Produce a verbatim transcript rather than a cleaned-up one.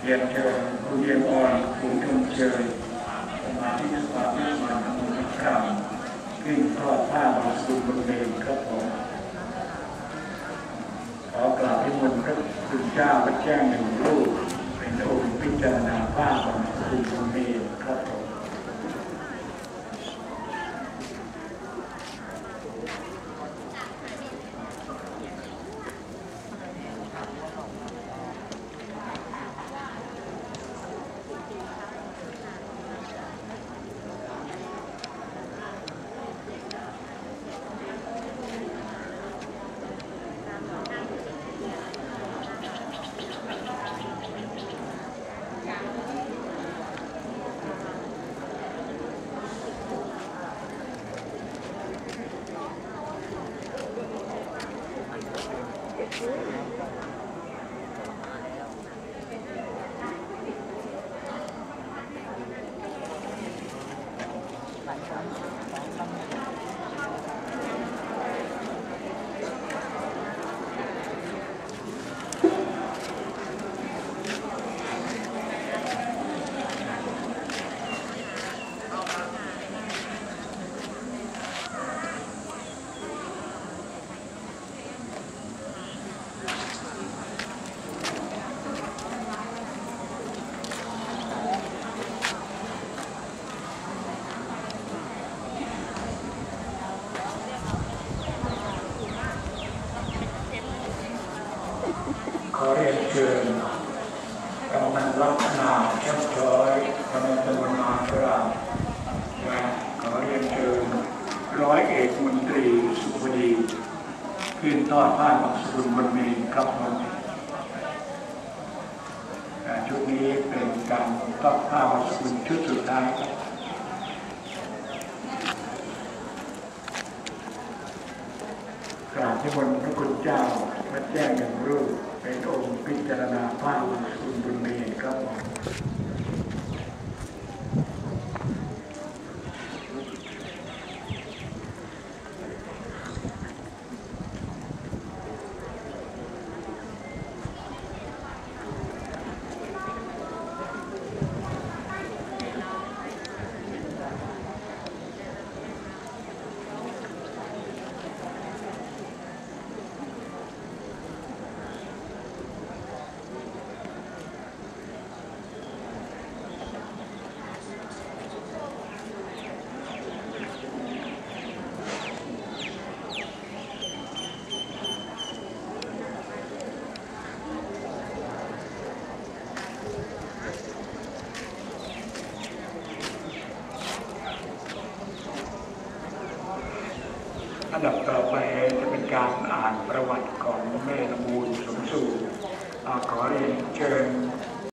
รียนเชิญผู้เยี่ยมอ่อนผู้ชมเชยสมาธิสมาธิมาทำบุญกรรมขึ้นทอดผ้าบางสุบนเมรุครับผมขอกราบที่มนต์พระคุณเจ้าพระแจ้งหนึ่งรูปเป็นองค์พิจารณาผ้าบางสุบนเมรุครับผมขอเรียนเชิญกำนันลักษณะชัดช้อยกำนันตำบลนาครามและขอเรียนเชิญร้อยเอกมนตรีสุภดีขึ้นทอดผ้าบางสุบนเมรุครับผมชุดนี้เป็นการทอดผ้าบางสุบชุดสุดท้ายครับกราบที่บนพระคุณเจ้าพระแจ้งอย่างรูปเป็นองค์พิจารณาผ้าบางสุบนเมรุครับผมอันดับต่อไปจะเป็นการอ่านประวัติของแม่ละมูลสมสู่ขอเรียนเชิญ